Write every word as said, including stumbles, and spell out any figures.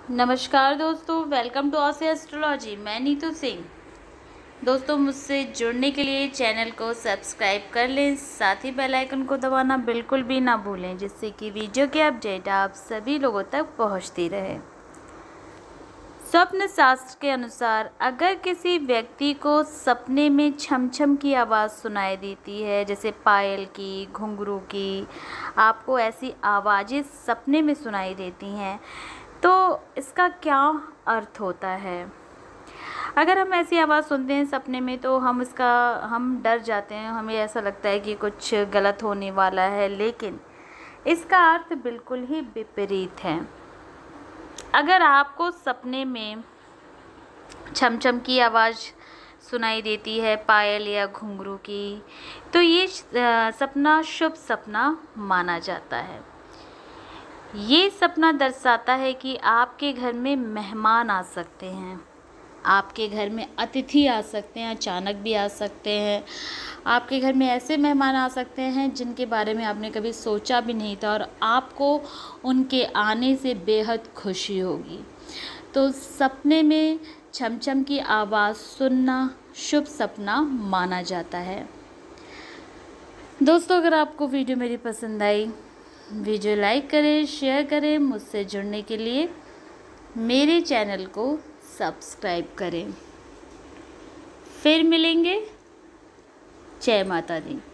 नमस्कार दोस्तों, welcome to Aussie astrology. मैं नीतू सिंह। दोस्तों, मुझसे जुड़ने के लिए चैनल को सब्सक्राइब कर लें, साथ ही बेल आइकन को दबाना बिल्कुल भी ना भूलें, जिससे कि वीडियो की अपडेट आप सभी लोगों तक पहुंचती रहे। स्वप्न शास्त्र के अनुसार अगर किसी व्यक्ति को सपने में छम छम की आवाज़ सुनाई देती है, जैसे पायल की, घुंघरू की, आपको ऐसी आवाज़ें सपने में सुनाई देती हैं, तो इसका क्या अर्थ होता है। अगर हम ऐसी आवाज़ सुनते हैं सपने में तो हम इसका हम डर जाते हैं, हमें ऐसा लगता है कि कुछ गलत होने वाला है, लेकिन इसका अर्थ बिल्कुल ही विपरीत है। अगर आपको सपने में छम छम की आवाज़ सुनाई देती है, पायल या घुंघरू की, तो ये सपना शुभ सपना माना जाता है। ये सपना दर्शाता है कि आपके घर में मेहमान आ सकते हैं, आपके घर में अतिथि आ सकते हैं, अचानक भी आ सकते हैं। आपके घर में ऐसे मेहमान आ सकते हैं जिनके बारे में आपने कभी सोचा भी नहीं था और आपको उनके आने से बेहद खुशी होगी। तो सपने में छम छम की आवाज़ सुनना शुभ सपना माना जाता है। दोस्तों, अगर आपको वीडियो मेरी पसंद आई, वीडियो लाइक करें, शेयर करें। मुझसे जुड़ने के लिए मेरे चैनल को सब्सक्राइब करें। फिर मिलेंगे। जय माता दी।